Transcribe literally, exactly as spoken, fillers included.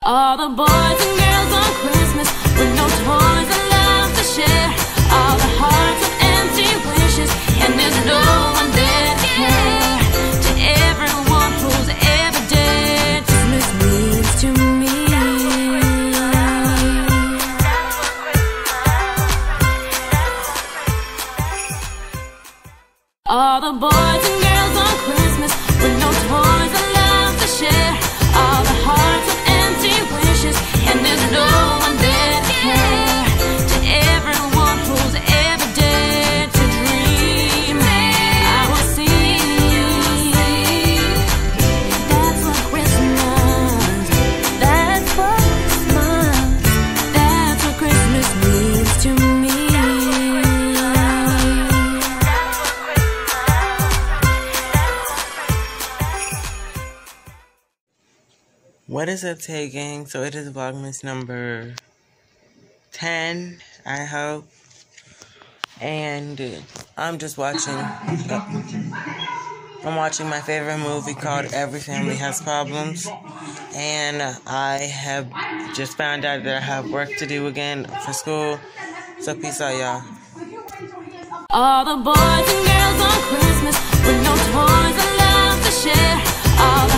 All the boys and girls on Christmas with no toys allowed to share. All the hearts with empty wishes, and there's no one there to care. To everyone who's ever dead, Christmas means to me. All the boys and girls on Christmas with no toys allowed to share. All the hearts with empty wishes, and there's no one there to care. To everyone who's ever dared to dream, I will see. That's what Christmas, that's what Christmas, that's what Christmas means to me. What is up, Tay Gang? So it is Vlogmas number ten, I hope. And I'm just watching, I'm watching my favorite movie called Every Family Has Problems. And I have just found out that I have work to do again for school. So peace out, y'all. All the boys and girls on Christmas with no toys allowed to share. All the